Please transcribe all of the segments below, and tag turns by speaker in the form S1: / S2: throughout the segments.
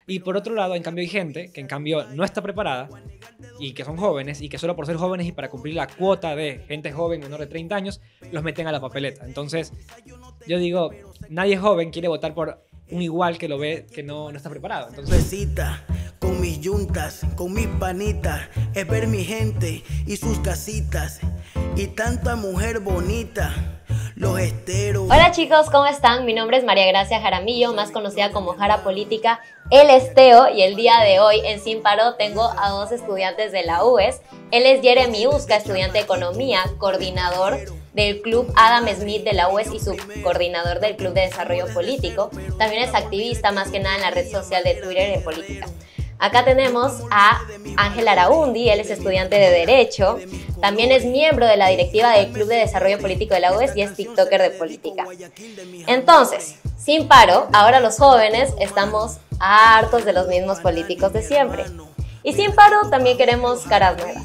S1: Y por otro lado, en cambio, hay gente que en cambio no está preparada y que son jóvenes y que solo por ser jóvenes y para cumplir la cuota de gente joven menor de 30 años, los meten a la papeleta. Entonces, yo digo, nadie joven quiere votar por un igual que lo ve que no está preparado. Entonces,
S2: con mis yuntas, con mis panitas, es ver mi gente y sus casitas y tanta mujer bonita. Los esteros.
S3: Hola chicos, ¿cómo están? Mi nombre es María Gracia Jaramillo, más conocida como Jara Política, el Esteo, y el día de hoy en Sin Paro tengo a dos estudiantes de la UES. Él es Jeremy Usca, estudiante de Economía, coordinador del Club Adam Smith de la UES y subcoordinador del Club de Desarrollo Político. También es activista, más que nada en la red social de Twitter en política. Acá tenemos a Ángel Araundi, él es estudiante de Derecho, también es miembro de la directiva del Club de Desarrollo Político de la UES y es tiktoker de política. Entonces, sin paro, ahora los jóvenes estamos hartos de los mismos políticos de siempre. Y sin paro también queremos caras nuevas.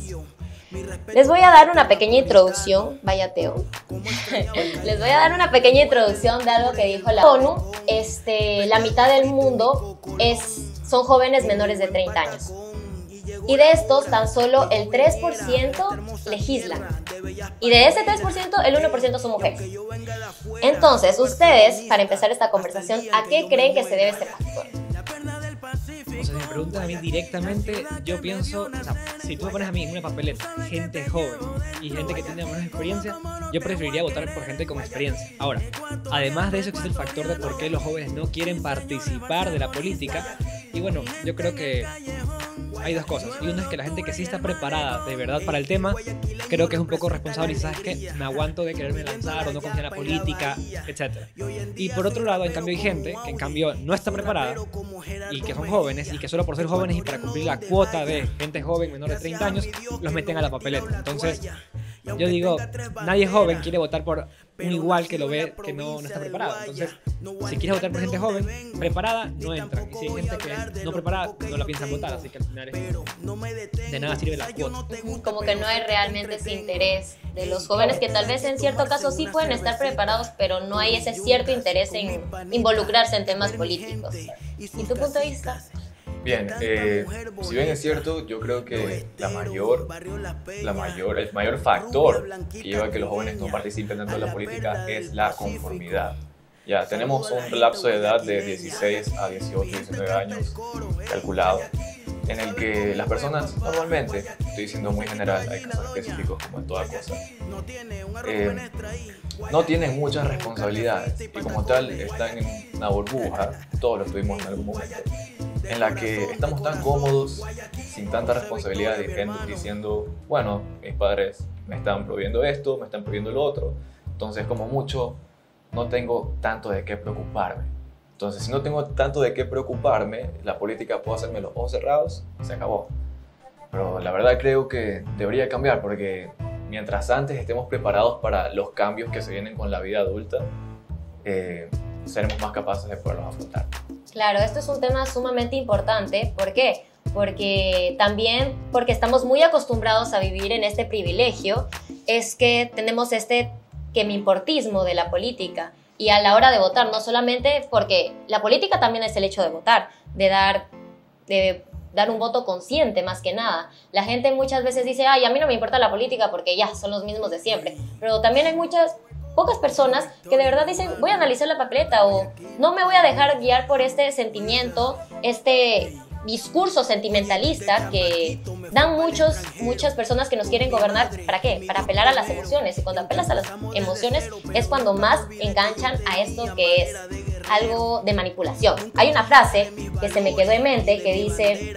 S3: Les voy a dar una pequeña introducción, vaya Teo. Les voy a dar una pequeña introducción de algo que dijo la ONU. La mitad del mundo son jóvenes menores de 30 años. Y de estos, tan solo el 3% legislan. Y de ese 3%, el 1% son mujeres. Entonces, ustedes, para empezar esta conversación, ¿a qué creen que se debe este factor?
S1: O sea, si me preguntan a mí directamente, yo pienso, o sea, si tú me pones a mí en una papeleta, gente joven y gente que tiene menos experiencia, yo preferiría votar por gente con experiencia. Ahora, además de eso existe el factor de por qué los jóvenes no quieren participar de la política. Y bueno, yo creo que hay dos cosas. Y una es que la gente que sí está preparada de verdad para el tema, creo que es un poco responsable y sabes que me aguanto de quererme lanzar o no confía en la política, etc. Y por otro lado, en cambio hay gente que en cambio no está preparada y que son jóvenes y que solo por ser jóvenes y para cumplir la cuota de gente joven menor de 30 años, los meten a la papeleta. Entonces, yo digo, nadie joven quiere votar por un igual que lo ve que no está preparado. Entonces, si quieres votar por gente joven, preparada, no entran. Y si hay gente que no preparada, no la piensan votar. Así que al final de nada sirve la cuota.
S3: Como que no hay realmente ese interés de los jóvenes que tal vez en cierto caso sí pueden estar preparados, pero no hay ese cierto interés en involucrarse en temas políticos. ¿Y tu punto de vista?
S4: Bien, si bien es cierto, yo creo que el mayor factor que lleva a que los jóvenes no participen dentro de la política es la conformidad. Ya tenemos un lapso de edad de 16 a 18, 19 años calculado, en el que las personas normalmente, estoy diciendo muy general, hay casos específicos como en toda cosa, no tienen muchas responsabilidades y como tal están en una burbuja, todos lo tuvimos en algún momento, en la que estamos tan cómodos, sin tanta responsabilidad, diciendo, bueno, mis padres me están prohibiendo esto, me están prohibiendo lo otro, entonces como mucho no tengo tanto de qué preocuparme. Entonces, si no tengo tanto de qué preocuparme, la política puedo hacerme los ojos cerrados y se acabó. Pero la verdad creo que debería cambiar porque mientras antes estemos preparados para los cambios que se vienen con la vida adulta, seremos más capaces de poderlos afrontar.
S3: Claro, esto es un tema sumamente importante. ¿Por qué? Porque estamos muy acostumbrados a vivir en este privilegio, es que tenemos este que me importismo de la política. Y a la hora de votar, no solamente porque la política también es el hecho de votar, de dar un voto consciente más que nada. La gente muchas veces dice, ay, a mí no me importa la política porque ya son los mismos de siempre. Pero también hay pocas personas que de verdad dicen, voy a analizar la papeleta o no me voy a dejar guiar por este sentimiento, este discurso sentimentalista que dan muchas personas que nos quieren gobernar. ¿Para qué? Para apelar a las emociones. Y cuando apelas a las emociones es cuando más enganchan a esto que es algo de manipulación. Hay una frase que se me quedó en mente que dice: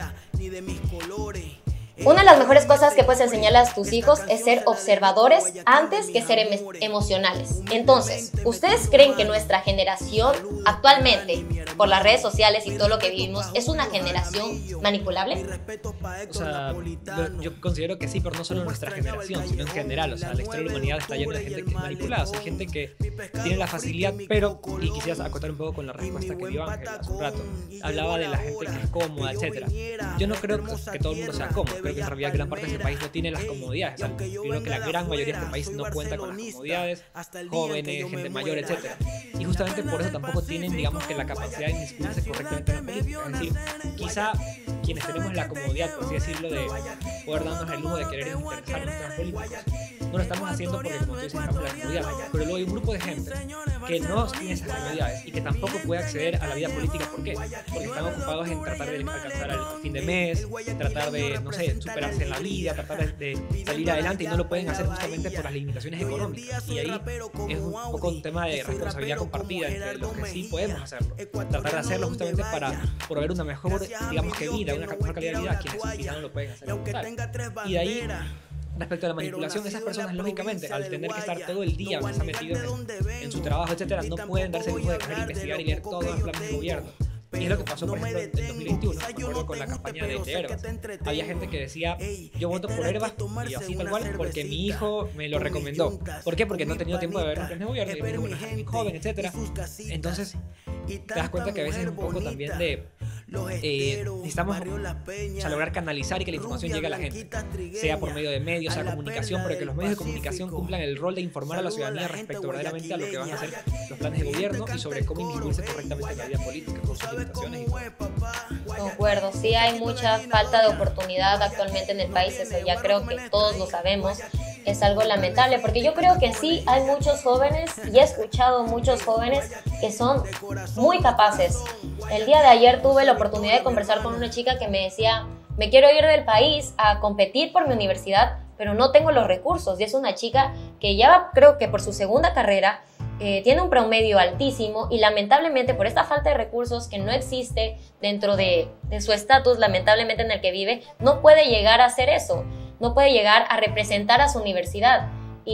S3: una de las mejores cosas que puedes enseñarle a tus hijos es ser observadores antes que ser emocionales. Entonces, ¿ustedes creen que nuestra generación actualmente, por las redes sociales y todo lo que vivimos, es una generación manipulable?
S1: O sea, yo considero que sí, pero no solo nuestra generación, sino en general. O sea, la historia de la humanidad está llena de gente que es manipulada. O sea, hay gente que tiene la facilidad, pero, y quisieras acotar un poco con la respuesta que dio Ángel hace un rato, hablaba de la gente que es cómoda, etc. Yo no creo que todo el mundo sea cómodo. Creo pero que en realidad gran parte de este país no tiene las comodidades. O sea, creo que la gran mayoría de este país no cuenta con las comodidades, jóvenes, gente mayor, etc. Y justamente por eso tampoco tienen, digamos, que la capacidad de inmiscuirse correctamente en la política. Es decir, quizá quienes tenemos la comodidad, por así decirlo, de poder darnos el lujo de querer interesarnos en temas políticos, no lo estamos haciendo porque, como tú dices, estamos en la comodidad. Pero luego hay un grupo de gente que no tiene esas comodidades y que tampoco puede acceder a la vida política. ¿Por qué? Porque están ocupados en tratar de alcanzar el fin de mes, tratar de, no sé, superarse en la vida, tratar de salir adelante, y no lo pueden hacer justamente por las limitaciones económicas. Y ahí es un poco un tema de responsabilidad compartida entre los que sí podemos hacerlo. Tratar de hacerlo justamente para proveer una mejor, digamos, que vida, una mejor calidad de vida a quienes quizá no lo pueden hacer como tal. Y de ahí, respecto a la manipulación, esas personas, lógicamente, al tener que estar todo el día metidos en su trabajo, etcétera, no pueden darse el lujo de querer investigar y leer todos los planes del gobierno. Y es lo que pasó, por ejemplo, en 2021, me acuerdo con la campaña de Herbas. Había gente que decía, yo voto por Herbas, y así tal cual, porque mi hijo me lo recomendó. ¿Por qué? Porque no he tenido tiempo de ver los planes de gobierno, y mi hijo, bueno, es muy joven, etcétera. Entonces, te das cuenta que a veces es un poco también de... necesitamos, o sea, lograr canalizar y que la información llegue a la gente, sea por medio de medios, sea comunicación, pero que los medios de comunicación cumplan el rol de informar a la ciudadanía respecto verdaderamente a lo que van a hacer los planes de gobierno y sobre cómo inmiscuirse correctamente en la vida política, con sus limitaciones y todo.
S3: Concuerdo, sí hay mucha falta de oportunidad actualmente en el país, eso ya creo que todos lo sabemos. Es algo lamentable, porque yo creo que sí hay muchos jóvenes, y he escuchado muchos jóvenes que son muy capaces. El día de ayer tuve la oportunidad de conversar con una chica que me decía, me quiero ir del país a competir por mi universidad, pero no tengo los recursos. Y es una chica que ya creo que por su segunda carrera tiene un promedio altísimo, y lamentablemente por esta falta de recursos que no existe dentro de su estatus, lamentablemente en el que vive, no puede llegar a hacer eso. No puede llegar a representar a su universidad.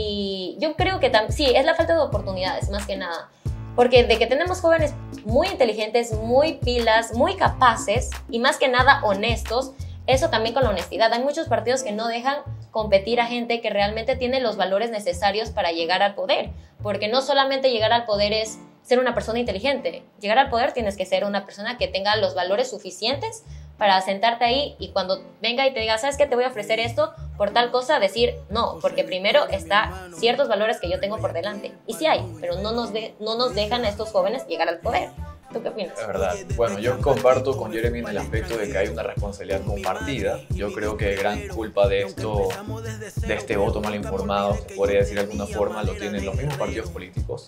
S3: Y yo creo que sí, es la falta de oportunidades, más que nada. Porque de que tenemos jóvenes muy inteligentes, muy pilas, muy capaces y más que nada honestos, eso también con la honestidad. Hay muchos partidos que no dejan competir a gente que realmente tiene los valores necesarios para llegar al poder. Porque no solamente llegar al poder es ser una persona inteligente. Llegar al poder tienes que ser una persona que tenga los valores suficientes para sentarte ahí y cuando venga y te diga, ¿sabes qué? Te voy a ofrecer esto por tal cosa, decir no, porque primero está ciertos valores que yo tengo por delante. Y sí hay, pero no nos dejan a estos jóvenes llegar al poder. ¿Tú qué opinas?
S4: Es verdad. Bueno, yo comparto con Jeremy en el aspecto de que hay una responsabilidad compartida. Yo creo que gran culpa de esto, de este voto mal informado, se podría decir de alguna forma, lo tienen los mismos partidos políticos.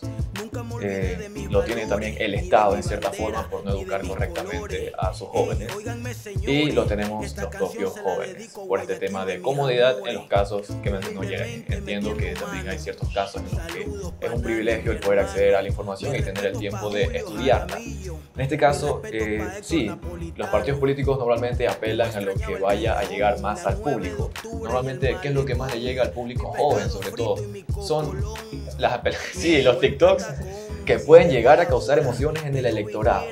S4: Lo tiene también el Estado en cierta forma por no educar correctamente a sus jóvenes, y lo tenemos los propios jóvenes por este tema de comodidad en los casos que mencionó Jeremy. Entiendo que también hay ciertos casos en los que es un privilegio el poder acceder a la información y tener el tiempo de estudiarla. En este caso, sí, los partidos políticos normalmente apelan a lo que vaya a llegar más al público. Normalmente, ¿qué es lo que más le llega al público joven, sobre todo? Son los TikToks que pueden llegar a causar emociones en el electorado.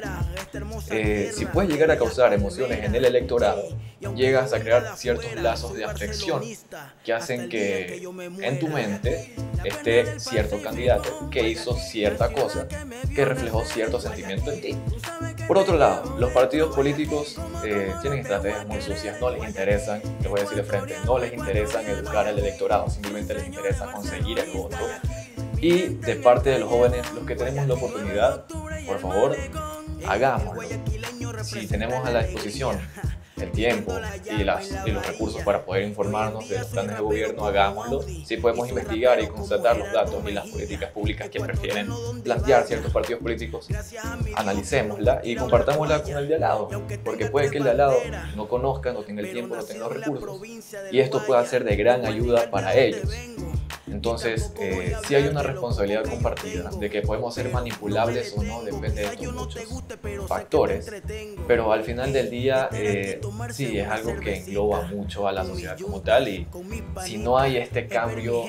S4: Si puedes llegar a causar emociones en el electorado, llegas a crear ciertos lazos de afección que hacen que en tu mente esté cierto candidato que hizo cierta cosa, que reflejó cierto sentimiento en ti. Por otro lado, los partidos políticos tienen estrategias muy sucias, no les interesan, les voy a decir de frente, no les interesan educar al electorado, simplemente les interesa conseguir el voto. Y de parte de los jóvenes, los que tenemos la oportunidad, por favor, hagámoslo. Si tenemos a la disposición el tiempo y los recursos para poder informarnos de los planes de gobierno, hagámoslo. Si podemos investigar y constatar los datos y las políticas públicas que prefieren plantear ciertos partidos políticos, analicémosla y compartámosla con el de al lado, porque puede que el de al lado no conozca, no tenga el tiempo, no tenga los recursos, y esto puede ser de gran ayuda para ellos. Entonces, sí hay una responsabilidad compartida de que podemos ser manipulables o no, depende de estos muchos factores, pero al final del día sí es algo que engloba mucho a la sociedad como tal, y si no hay este cambio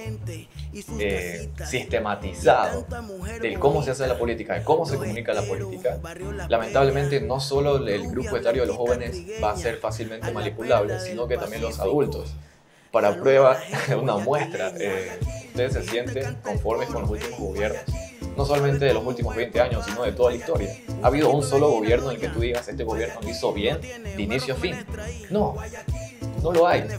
S4: sistematizado de cómo se hace la política, de cómo se comunica la política, lamentablemente no solo el grupo etario de los jóvenes va a ser fácilmente manipulable, sino que también los adultos. Para prueba, una muestra, ustedes se sienten conformes con los últimos gobiernos, no solamente de los últimos 20 años, sino de toda la historia. ¿Ha habido un solo gobierno en el que tú digas, este gobierno lo hizo bien, de inicio a fin? No. no lo hay.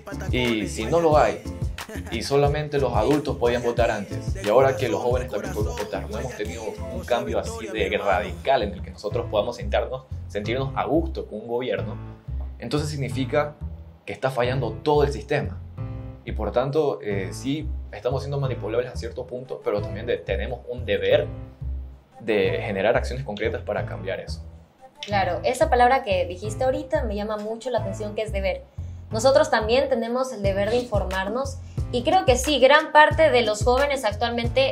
S4: Y si no lo hay, y solamente los adultos podían votar antes, y ahora que los jóvenes también podemos votar, no hemos tenido un cambio así de radical en el que nosotros podamos sentirnos a gusto con un gobierno, entonces significa que está fallando todo el sistema. Y por tanto, sí, estamos siendo manipulables a cierto punto, pero también tenemos un deber de generar acciones concretas para cambiar eso.
S3: Claro, esa palabra que dijiste ahorita me llama mucho la atención, que es deber. Nosotros también tenemos el deber de informarnos, y creo que sí, gran parte de los jóvenes actualmente,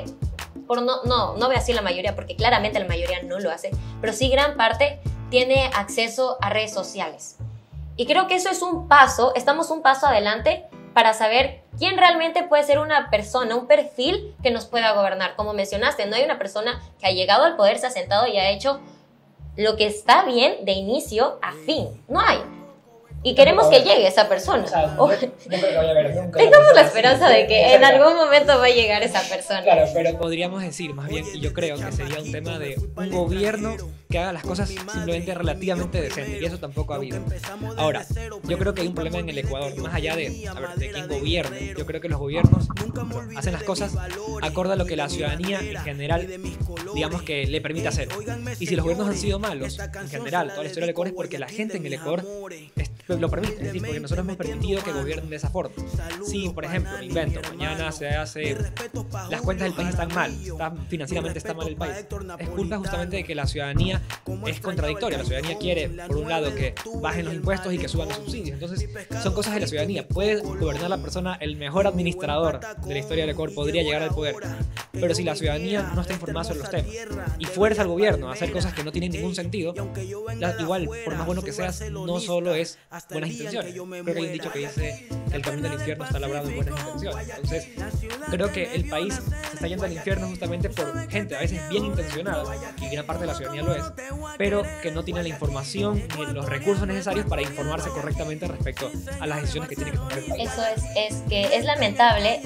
S3: no voy a decir la mayoría, porque claramente la mayoría no lo hace, pero sí gran parte tiene acceso a redes sociales. Y creo que eso es estamos un paso adelante para saber quién realmente puede ser una persona, un perfil que nos pueda gobernar. Como mencionaste, no hay una persona que ha llegado al poder, se ha sentado y ha hecho lo que está bien de inicio a fin. No hay. Y queremos que llegue esa persona.
S1: O sea, no creo que vaya a haber nunca.
S3: Tengamos la esperanza de que en algún momento va a llegar esa persona.
S1: Claro, pero podríamos decir más bien, y yo creo que sería un tema de un gobierno que haga las cosas simplemente relativamente decentes, y eso tampoco ha habido. Ahora, yo creo que hay un problema en el Ecuador, más allá de quién gobierna. Yo creo que los gobiernos hacen las cosas acorde a lo que la ciudadanía en general, digamos, que le permite hacer. Y si los gobiernos han sido malos, en general, toda la historia del Ecuador es porque la gente en el Ecuador lo permite, es decir, porque nosotros hemos permitido que gobiernen de esa forma. Si, por ejemplo, me invento, mañana se hace, las cuentas del país están mal, financieramente está mal el país, es culpa justamente de que la ciudadanía es contradictoria. La ciudadanía quiere, por un lado, que bajen los impuestos y que suban los subsidios. Entonces, son cosas de la ciudadanía. Puede gobernar la persona, el mejor administrador de la historia del Ecuador podría llegar al poder, pero si la ciudadanía no está informada sobre los temas y fuerza al gobierno a hacer cosas que no tienen ningún sentido, igual, por más bueno que seas, no solo es buenas intenciones. Creo que hay un dicho que dice que el camino al infierno está labrado en buenas intenciones. Entonces, creo que el país se está yendo al infierno justamente por gente a veces bien intencionada, y gran parte de la ciudadanía lo es, pero que no tiene la información ni los recursos necesarios para informarse correctamente respecto a las decisiones que tiene que tomar el país.
S3: Eso es que es lamentable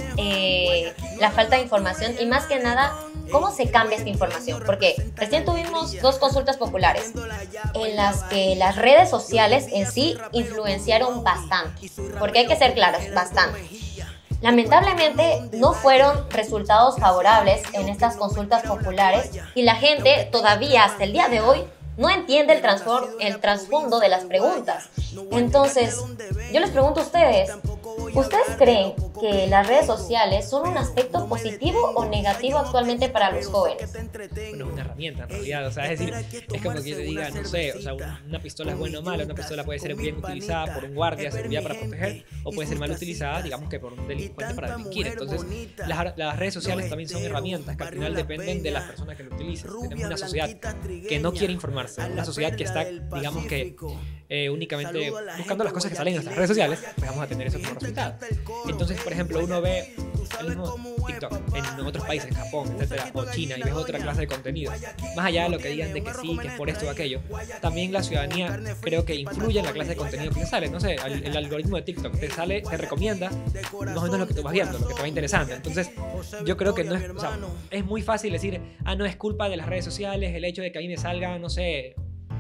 S3: la falta de información, y más que nada, ¿cómo se cambia esta información? Porque recién tuvimos 2 consultas populares en las que las redes sociales en sí influenciaron bastante, porque hay que ser claros, bastante. Lamentablemente no fueron resultados favorables en estas consultas populares, y la gente todavía hasta el día de hoy no entiende el trasfondo de las preguntas. Entonces, yo les pregunto a ustedes, ¿ustedes creen que las redes sociales son un aspecto positivo o negativo actualmente para los jóvenes?
S1: Bueno, es una herramienta en realidad, o sea, es decir, es como que yo te diga, no sé, o sea, una pistola es buena o mala. Una pistola puede ser bien utilizada por un guardia, serviría para proteger, o puede ser mal utilizada, digamos que por un delincuente para delinquir. Entonces, las redes sociales también son herramientas que al final dependen de las personas que lo utilizan. Tenemos una sociedad que no quiere informarse, una sociedad que está, digamos que únicamente buscando las cosas que salen en nuestras redes sociales, pues vamos a tener eso como resultado. Entonces, por ejemplo, uno ve el mismo TikTok en otros países, en Japón, etcétera, o China, y ves otra clase de contenido. Más allá de lo que digan de que sí, que es por esto o aquello, también la ciudadanía creo que influye en la clase de contenido que le sale. No sé, el algoritmo de TikTok te recomienda más o menos lo que tú vas viendo, lo que te va interesando. Entonces, yo creo que no es, o sea, es muy fácil decir, no es culpa de las redes sociales el hecho de que a mí me salga, no sé,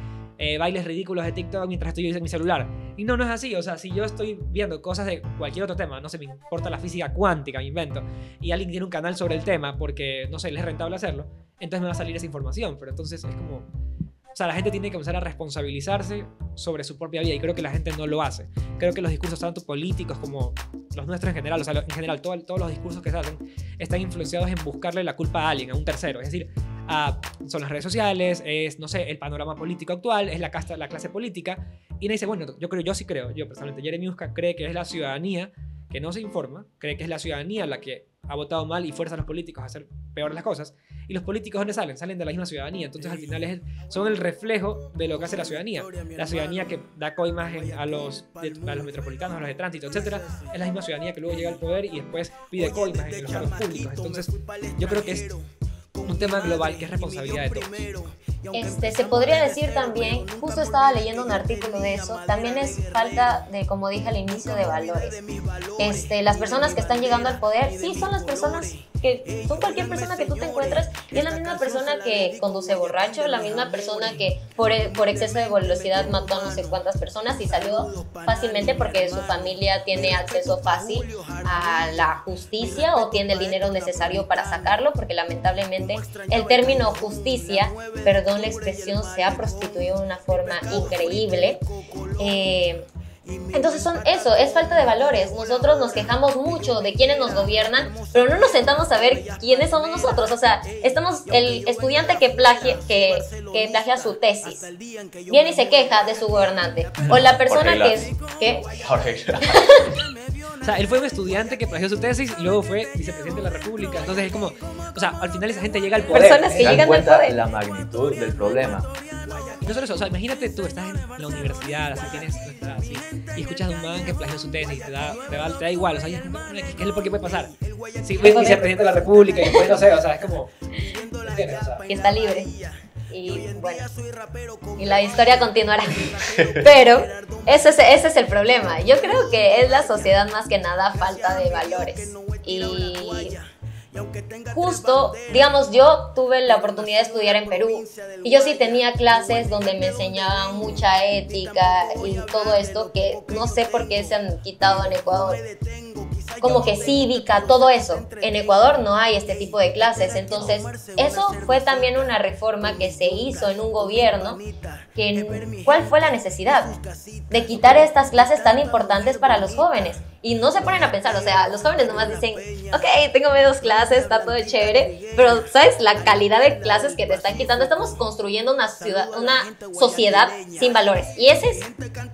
S1: bailes ridículos de TikTok mientras estoy en mi celular. Y no es así. O sea, si yo estoy viendo cosas de cualquier otro tema, no sé, me importa la física cuántica, me invento, y alguien tiene un canal sobre el tema porque, no sé, le es rentable hacerlo, entonces me va a salir esa información. Pero entonces es como, o sea, la gente tiene que empezar a responsabilizarse sobre su propia vida, y creo que la gente no lo hace. Creo que los discursos tanto políticos como los nuestros en general, o sea, en general todos los discursos que se hacen están influenciados en buscarle la culpa a alguien, a un tercero. Es decir, son las redes sociales, es, no sé, el panorama político actual, es la clase política, y nadie dice, bueno, yo personalmente, Jeremy Usca cree que es la ciudadanía que no se informa, cree que es la ciudadanía la que ha votado mal y fuerza a los políticos a hacer peor las cosas, y los políticos ¿dónde salen? Salen de la misma ciudadanía. Entonces al final son el reflejo de lo que hace la ciudadanía que da coimas a los metropolitanos, a los de tránsito, etcétera. Es la misma ciudadanía que luego llega al poder y después pide coimas en los cargos públicos. Entonces yo creo que es un tema global que es responsabilidad de todos.
S3: Se podría decir también, justo estaba leyendo un artículo de eso, también es falta de, como dije al inicio, de valores. Las personas que están llegando al poder, sí, son las personas que son cualquier persona que tú te encuentras, y es la misma persona que conduce borracho, la misma persona que por exceso de velocidad mató a no sé cuántas personas y salió fácilmente porque su familia tiene acceso fácil a la justicia o tiene el dinero necesario para sacarlo, porque lamentablemente el término justicia, perdón la expresión, se ha prostituido de una forma increíble. Entonces eso, es falta de valores. Nosotros nos quejamos mucho de quienes nos gobiernan, pero no nos sentamos a ver quiénes somos nosotros. O sea, estamos el estudiante que plagia su tesis, viene y se queja de su gobernante. O la persona que es... ¿Qué?
S1: O sea, él fue un estudiante que plagió su tesis y luego fue vicepresidente de la República. Entonces es como, o sea, al final esa gente llega al poder.
S3: Personas que llegan al poder.
S4: La magnitud del problema.
S1: Y no solo eso, o sea, imagínate tú, estás en la universidad, así tienes, así, y escuchas a un man que plagió su tesis y te da igual, o sea, ¿qué es lo que puede pasar? Si fue vicepresidente de la República y después no sé, o sea, es como, ¿entiendes? O sea,
S3: y está libre. Y bueno, y la historia continuará. Pero ese es el problema. Yo creo que es la sociedad más que nada falta de valores. Y justo, digamos, yo tuve la oportunidad de estudiar en Perú y yo sí tenía clases donde me enseñaban mucha ética y todo esto que no sé por qué se han quitado en Ecuador. Como que cívica, todo eso. En Ecuador no hay este tipo de clases. Entonces, eso fue también una reforma que se hizo en un gobierno. ¿Cuál fue la necesidad de quitar estas clases tan importantes para los jóvenes? Y no se ponen a pensar, o sea, los jóvenes nomás dicen, ok, tengo menos clases, está todo chévere, pero ¿sabes la calidad de clases que te están quitando? Estamos construyendo una sociedad sin valores. Y ese es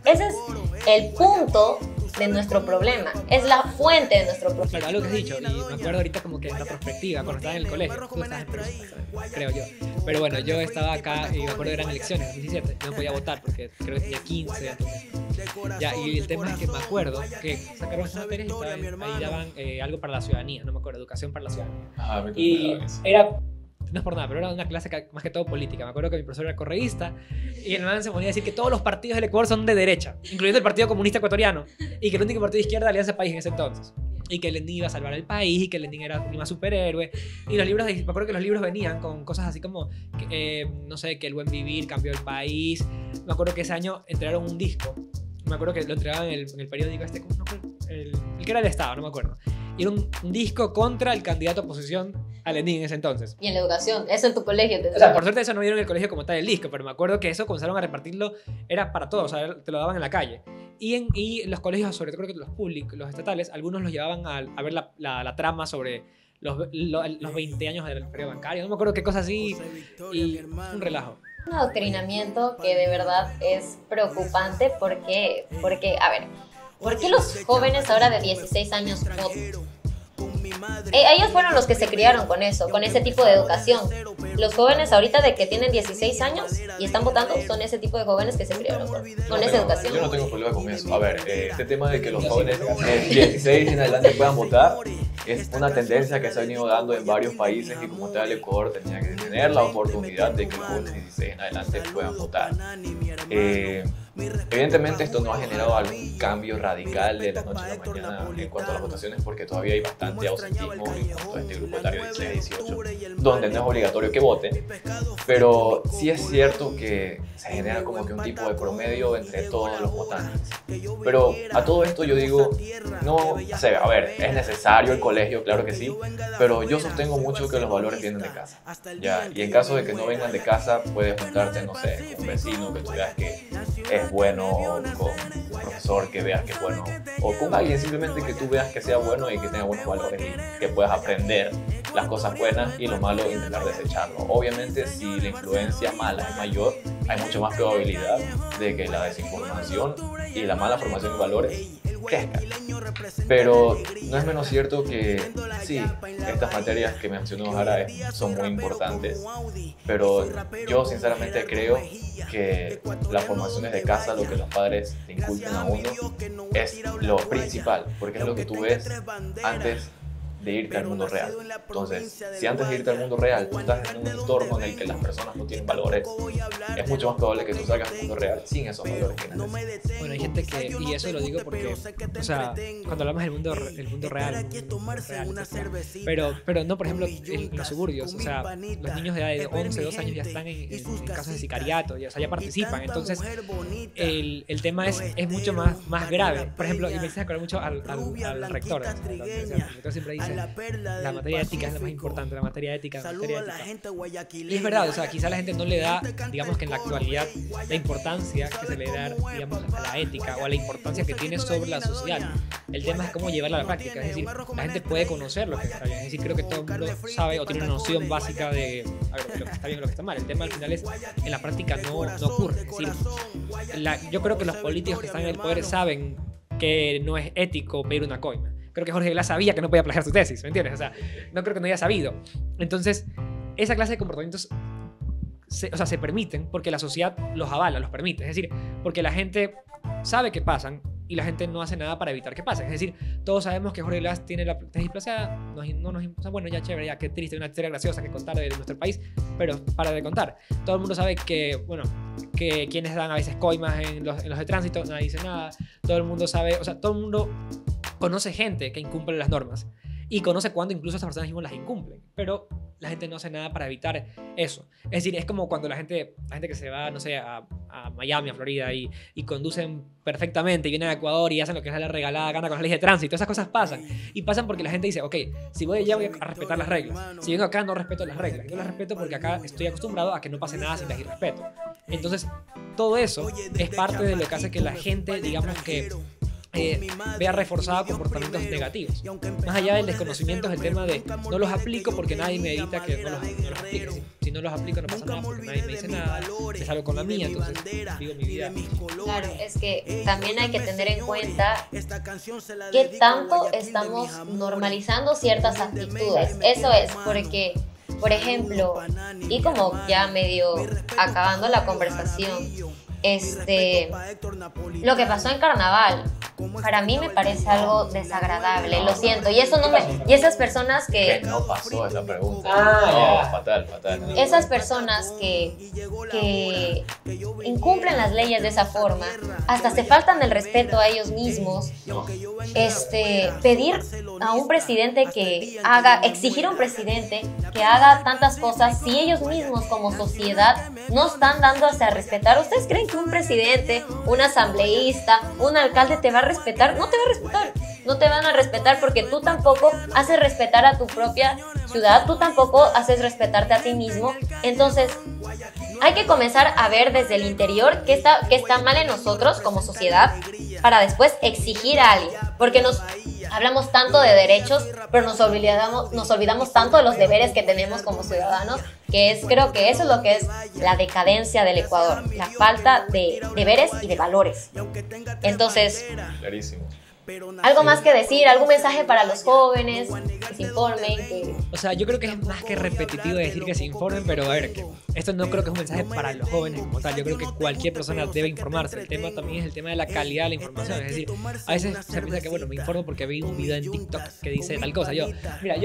S3: el punto de nuestro problema, es la fuente de nuestro problema.
S1: Claro, algo que has dicho, y me acuerdo ahorita como que en retrospectiva, cuando estaba en el colegio, tú estabas en Perú, creo yo, pero bueno, yo estaba acá y me acuerdo que eran elecciones, 2017, no podía votar porque creo que tenía 15, entonces, ya, y el tema es que me acuerdo que sacaron esas materias y ahí daban algo para la ciudadanía, no me acuerdo, educación para la ciudadanía, y era... No es por nada, pero era una clase más que todo política. Me acuerdo que mi profesor era correísta y el man se ponía a decir que todos los partidos del Ecuador son de derecha, incluyendo el Partido Comunista Ecuatoriano, y que el único partido de izquierda era Alianza País en ese entonces. Y que Lenin iba a salvar el país y que Lenin era un superhéroe. Y los libros, me acuerdo que los libros venían con cosas así como, no sé, que el buen vivir cambió el país. Me acuerdo que ese año entregaron un disco. Me acuerdo que lo entregaban en el periódico el que era del Estado, no me acuerdo. Y era un disco contra el candidato a oposición a Lenin en ese entonces.
S3: Y en la educación, eso en tu colegio.
S1: O sea, por suerte eso no dieron en el colegio como tal el disco, pero me acuerdo que eso comenzaron a repartirlo, era para todos, o sea, te lo daban en la calle. Y los colegios, sobre todo creo que los públicos, los estatales, algunos los llevaban a ver la trama sobre los 20 años del periodo bancario, no me acuerdo qué cosa así, y un relajo.
S3: Un adoctrinamiento que de verdad es preocupante porque a ver, ¿por qué los jóvenes ahora de 16 años votan? Ellos fueron los que se criaron con eso, con ese tipo de educación. Los jóvenes ahorita de que tienen 16 años y están votando son ese tipo de jóvenes que se criaron con esa educación.
S4: Yo no tengo problema con eso. A ver, este tema de que los jóvenes de 16 en adelante puedan votar es una tendencia que se ha venido dando en varios países y como tal el Ecuador tenía que tener la oportunidad de que los jóvenes de 16 en adelante puedan votar. Evidentemente esto no ha generado algún cambio radical de la noche a la mañana en cuanto a las votaciones porque todavía hay bastante ausentismo en cuanto a este grupo etario de 16 a 18 donde no es obligatorio que voten, pero sí es cierto que se genera como que un tipo de promedio entre todos los votantes. Pero a todo esto yo digo, no, o sea, a ver, es necesario el colegio, claro que sí, pero yo sostengo mucho que los valores vienen de casa, ¿ya? Y en caso de que no vengan de casa, puedes juntarte, no sé, con un vecino que tú veas que es bueno, con un profesor que veas que es bueno, o con alguien simplemente que tú veas que sea bueno y que tenga buenos valores y que puedas aprender las cosas buenas y lo malo intentar desecharlo. Obviamente si la influencia mala es mayor, hay mucho más probabilidad de que la desinformación y la mala formación de valores crezcan. Pero no es menos cierto que sí, estas materias que mencionó Jara son muy importantes, pero yo sinceramente creo que la formación desde casa, lo que los padres le inculcan a uno, es lo principal, porque es lo que tú ves antes de irte al mundo real. Entonces, si antes de irte al mundo real tú estás en un entorno en el que las personas no tienen valores, es mucho más probable que tú salgas al mundo real sin esos valores que necesitas.
S1: Bueno, hay gente que, y eso lo digo porque, o sea, cuando hablamos del mundo real, pero no, por ejemplo, en los suburbios, o sea, los niños de edad de 11, 12 años ya están en casos de sicariato, ya, o sea, ya participan. Entonces, el tema es mucho más grave. Por ejemplo, y me hice acordar mucho al rector. El rector siempre dice, la materia ética es la más importante, la materia ética. Y es verdad, o sea, quizá la gente no le da, digamos que en la actualidad, la importancia que se le da, digamos, a la ética o a la importancia que tiene sobre la sociedad. El tema es cómo llevarla a la práctica, es decir, la gente puede conocer lo que está bien, es decir, creo que todo el mundo sabe o tiene una noción básica de lo que está bien o lo que está mal. El tema al final es, en la práctica no ocurre, es decir, yo creo que los políticos que están en el poder saben que no es ético pedir una coima. Creo que Jorge Glass sabía que no podía plagiar su tesis, ¿me entiendes? O sea, no creo que no haya sabido. Entonces, esa clase de comportamientos se permiten porque la sociedad los avala, los permite. Es decir, porque la gente sabe que pasan y la gente no hace nada para evitar que pasen. Es decir, todos sabemos que Jorge Glass tiene la tesis plagiada, bueno, ya chévere, ya qué triste, una historia graciosa que contar de nuestro país, pero para de contar. Todo el mundo sabe que, bueno, que quienes dan a veces coimas en los de tránsito, nadie dice nada. Todo el mundo sabe, o sea, todo el mundo conoce gente que incumple las normas y conoce cuando incluso estas personas mismas las incumplen, pero la gente no hace nada para evitar eso. Es decir, es como cuando la gente que se va, no sé, a Miami, a Florida y conducen perfectamente y vienen a Ecuador y hacen lo que es la regalada gana con las leyes de tránsito. Esas cosas pasan y pasan porque la gente dice, ok, si voy allá voy a respetar las reglas, si vengo acá no respeto las reglas, yo las respeto porque acá estoy acostumbrado a que no pase nada sin las irrespeto. Entonces todo eso es parte de lo que hace que la gente, digamos que vea reforzada comportamientos negativos. Más allá del desconocimiento es el tema de no los aplico porque nadie me evita que no los aplique. Si no los aplico no pasa nada porque nadie me dice nada, me salgo con la mía, entonces vivo mi vida.
S3: Claro, es que también hay que tener en cuenta que tanto estamos normalizando ciertas actitudes. Eso es porque, por ejemplo, y como ya medio acabando la conversación, lo que pasó en Carnaval para mí me parece algo desagradable, lo siento, y esas personas que
S4: no pasó esa pregunta. No, fatal.
S3: Esas personas que incumplen las leyes de esa forma, hasta se faltan el respeto a ellos mismos. Pedir a un presidente exigir a un presidente que haga tantas cosas, si ellos mismos como sociedad no están dándose a respetar. ¿Ustedes creen que un presidente, un asambleísta, un alcalde te va a respetar? No te va a respetar. No te van a respetar porque tú tampoco haces respetar a tu propia ciudad, tú tampoco haces respetarte a ti mismo. Entonces, hay que comenzar a ver desde el interior qué está mal en nosotros como sociedad para después exigir a alguien. Porque hablamos tanto de derechos, pero nos olvidamos tanto de los deberes que tenemos como ciudadanos, creo que eso es lo que es la decadencia del Ecuador, la falta de deberes y de valores. Entonces,
S4: clarísimo.
S3: ¿Algo más que decir? ¿Algún mensaje para los jóvenes? Que se informen.
S1: O sea, yo creo que es más que repetitivo decir que se informen, pero a ver, esto no creo que es un mensaje para los jóvenes como tal. Yo creo que cualquier persona debe informarse. El tema también es el tema de la calidad de la información. Es decir, a veces se piensa que, bueno, me informo porque vi un video en TikTok que dice tal cosa. Yo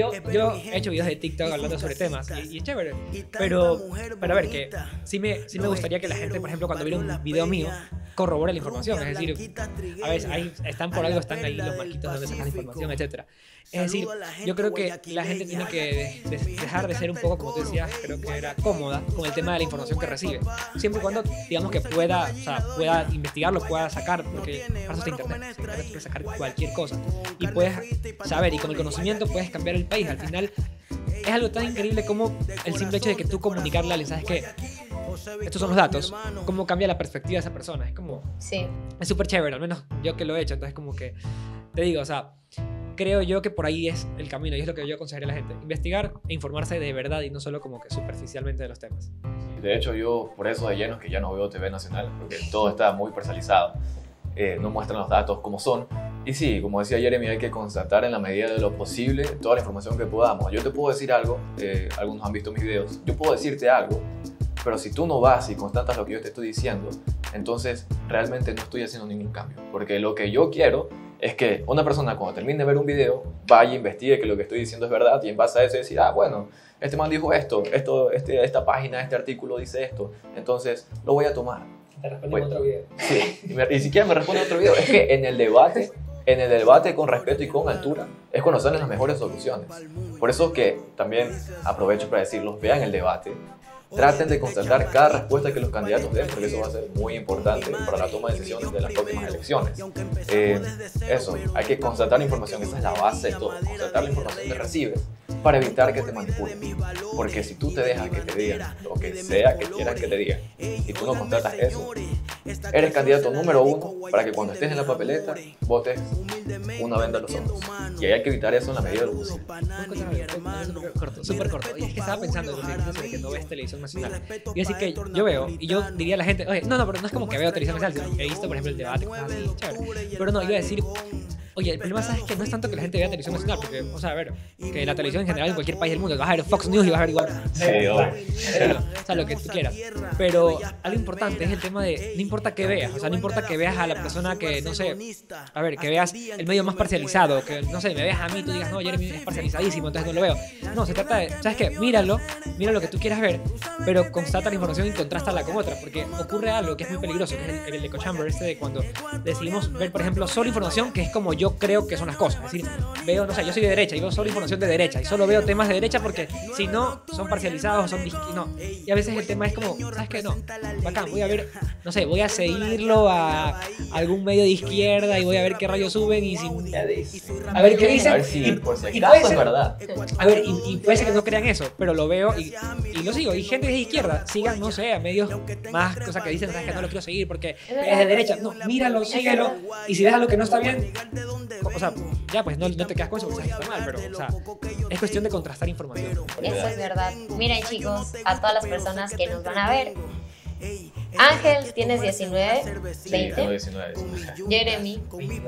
S1: he hecho videos de TikTok hablando sobre temas y es chévere. Pero a ver, que sí me gustaría que la gente, por ejemplo, cuando viera un video mío, corrobore la información. Es decir, a veces están por algo, están ahí los marquitos donde sacan la información, etc. Es decir, yo creo que la gente tiene que dejar de ser un poco, como tú decías, creo que era cómoda con el tema de la información que recibe. Siempre y cuando, digamos que pueda investigarlo, pueda sacar, porque para eso está internet. Internet puede sacar cualquier cosa. Y puedes saber, y con el conocimiento puedes cambiar el país. Al final, es algo tan increíble como el simple hecho de que tú comunicarle a alguien, ¿sabes qué? Estos son los datos, cómo cambia la perspectiva de esa persona. Es como,
S3: sí,
S1: es súper chévere, al menos yo que lo he hecho. Entonces como que, te digo, o sea, creo yo que por ahí es el camino y es lo que yo aconsejaría a la gente: investigar e informarse de verdad y no solo como que superficialmente de los temas.
S4: De hecho, yo por eso de lleno que ya no veo TV nacional, porque todo está muy personalizado, no muestran los datos como son. Y sí, como decía Jeremy, hay que constatar en la medida de lo posible toda la información que podamos. Yo te puedo decir algo, algunos han visto mis videos, yo puedo decirte algo, pero si tú no vas y constatas lo que yo te estoy diciendo, entonces realmente no estoy haciendo ningún cambio. Porque lo que yo quiero es que una persona cuando termine de ver un video, vaya, investigue que lo que estoy diciendo es verdad y en base a eso decir, bueno, este man dijo esta página, este artículo dice esto, entonces lo voy a tomar.
S1: Te respondo en otro video.
S4: Sí, y siquiera me responde en otro video. Es que en el debate con respeto y con altura es cuando salen las mejores soluciones. Por eso que también aprovecho para decirlos, vean el debate, traten de constatar cada respuesta que los candidatos den, porque eso va a ser muy importante para la toma de decisiones de las próximas elecciones. Eso, hay que constatar la información, esa es la base de todo, constatar la información que recibes para evitar que te manipulen. Porque si tú te dejas que te digan lo que sea que quieran que te digan y tú no constatas eso, eres candidato número 1 para que cuando estés en la papeleta votes una venda a los ojos. Y hay que evitar eso en la medida de lo posible.
S1: Súper corto. Y es que estaba pensando sobre que no ves televisión nacional. Y así que yo veo, y yo diría a la gente, oye, no, pero no es como que veo televisión nacional, sino que he visto, por ejemplo, el debate, cosas así, chévere. Pero no, iba a decir, oye, el problema, ¿sabes? Que no es tanto que la gente vea televisión nacional, porque, o sea, a ver, que la televisión en general en cualquier país del mundo, vas a ver Fox News y vas a ver igual.
S4: Sí,
S1: o sea, lo que tú quieras. Pero algo importante es el tema de, no importa qué veas, o sea, no importa que veas a la persona que, no sé, a ver, que veas el medio más parcializado, que, no sé, me veas a mí y tú digas, no, Jeremy es parcializadísimo, entonces no lo veo. No, se trata de, ¿sabes qué? Mira lo que tú quieras ver, pero constata la información y contrástala con otra, porque ocurre algo que es muy peligroso, que es el echo chamber de cuando decidimos ver, por ejemplo, solo información que es como yo creo que son las cosas. Es decir, veo, no sé, yo soy de derecha y veo solo información de derecha y solo veo temas de derecha porque si no, son parcializados, son no. Y a veces el tema es como, ¿sabes qué? No, bacán, voy a ver, no sé, voy a seguirlo a algún medio de izquierda y voy a ver qué rayos suben y a ver qué dicen.
S4: A ver si por si
S1: y
S4: acaso
S1: puede
S4: es
S1: ser,
S4: verdad.
S1: a ver, y puede ser que no crean eso, pero lo veo y lo sigo. Y gente de izquierda, sigan, no sé, a medios más, cosas que dicen, ¿sabes que no lo quiero seguir porque es de derecha? No, míralo, síguelo. Y si ves algo que no está bien, o sea, ya pues no te quedas con eso porque está mal, pero, o sea, es cuestión de contrastar información.
S3: Eso es verdad. Miren, chicos, a todas las personas que nos van a ver. Ángel, tienes 19, 20.
S4: Tengo 19.
S3: Jeremy,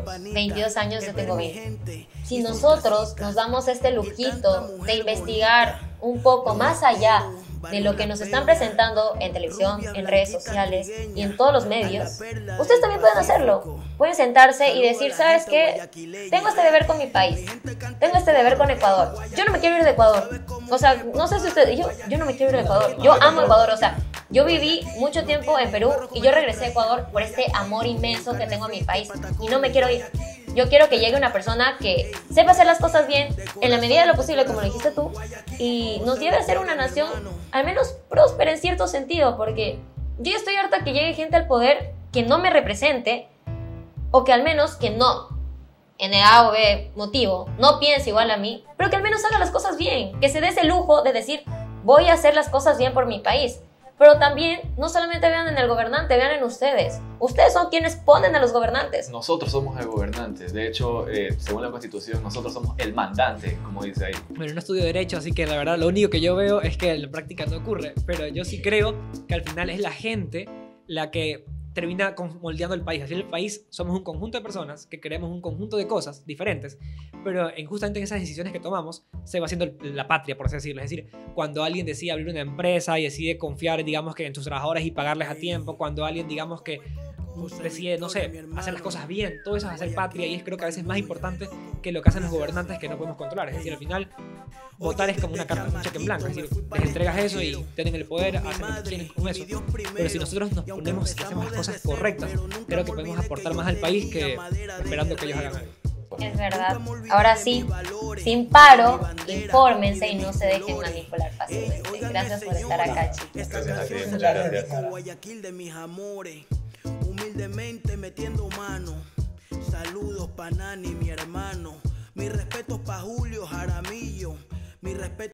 S3: 22 años, yo tengo 20. Si nosotros nos damos este lujito de investigar un poco más allá de lo que nos están presentando en televisión, en redes sociales y en todos los medios, ustedes también pueden hacerlo. Pueden sentarse y decir, ¿sabes qué? Tengo este deber con mi país, tengo este deber con Ecuador. Yo no me quiero ir de Ecuador. O sea, no sé si ustedes, yo no me quiero ir de Ecuador. Yo amo Ecuador, o sea, yo viví mucho tiempo en Perú y yo regresé a Ecuador por este amor inmenso que tengo a mi país y no me quiero ir. Yo quiero que llegue una persona que sepa hacer las cosas bien, en la medida de lo posible, como lo dijiste tú, y nos lleve a ser una nación al menos próspera en cierto sentido, porque yo ya estoy harta que llegue gente al poder que no me represente, o que al menos que no, en el A o B motivo, no piense igual a mí, pero que al menos haga las cosas bien, que se dé ese lujo de decir, voy a hacer las cosas bien por mi país. Pero también, no solamente vean en el gobernante, vean en ustedes. Ustedes son quienes ponen a los gobernantes.
S4: Nosotros somos el gobernante. De hecho, según la Constitución, nosotros somos el mandante, como dice ahí.
S1: Bueno, no estudio Derecho, así que la verdad lo único que yo veo es que en la práctica no ocurre. Pero yo sí creo que al final es la gente la que termina moldeando el país. Así el país somos un conjunto de personas que queremos un conjunto de cosas diferentes, pero justamente en esas decisiones que tomamos se va haciendo la patria, por así decirlo. Es decir, cuando alguien decide abrir una empresa y decide confiar, digamos, que en sus trabajadores y pagarles a tiempo, cuando alguien, digamos, que decide, no sé, hacer las cosas bien, todo eso es hacer patria y es creo que a veces más importante que lo que hacen los gobernantes que no podemos controlar. Es decir, al final votar es como una carta, un cheque en blanco, es decir, les entregas eso y tienen el poder, hacen lo que quieren con eso. Pero si nosotros nos ponemos y hacemos las cosas correctas, creo que podemos aportar más al país que esperando que ellos hagan algo.
S3: Es verdad. Ahora sí, sin paro, infórmense y no se dejen manipular fácilmente. Gracias por estar acá, chicos.
S4: Gracias a ti, muchas gracias.
S2: Humildemente metiendo mano. Saludos pa' Nani, mi hermano. Mi respeto pa' Julio Jaramillo. Mi respeto